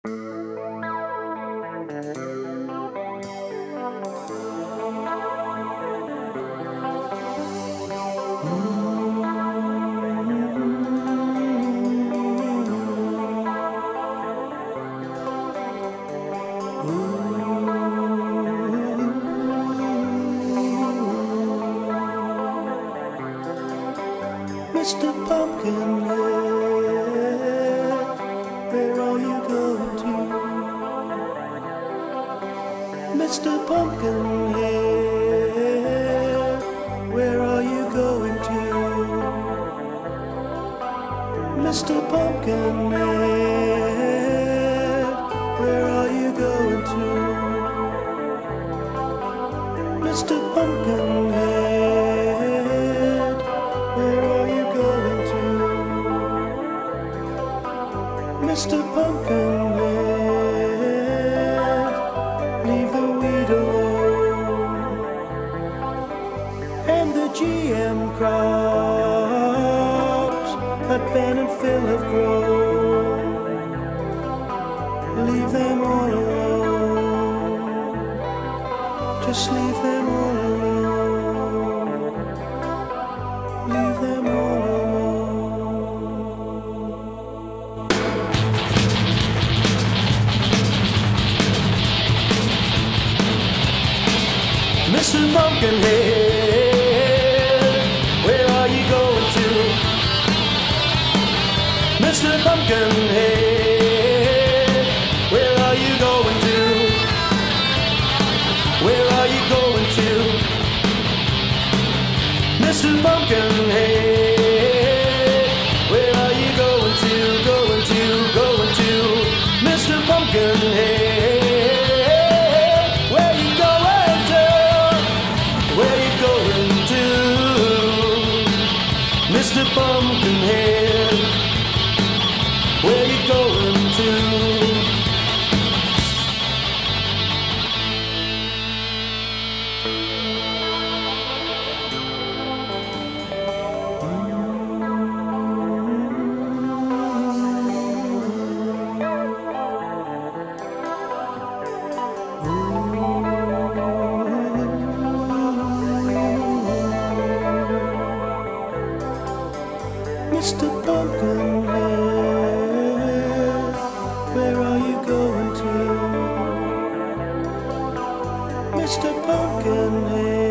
Mr. Pumpkinhead, where are you going to? Mr. Pumpkinhead, where are you going to? Mr. Pumpkinhead, where are you going to? Mr. Pumpkinhead, where are you going to? Mr. Pumpkinhead, leave the weed alone. And the GM crops that Ben and Phil have grown, leave them all alone. Just leave them all alone. Leave them all alone. Mr. Pumpkinhead, where are you going to? Mr. Pumpkinhead, where are you going to? Where are you going to? Mr. Pumpkinhead, where are you going to? Going to, going to? Mr. Pumpkinhead, where you going to? Where you going to? Mr. Pumpkinhead, where you going to? Mr. Pumpkinhead, where are you going to? Mr. Pumpkinhead.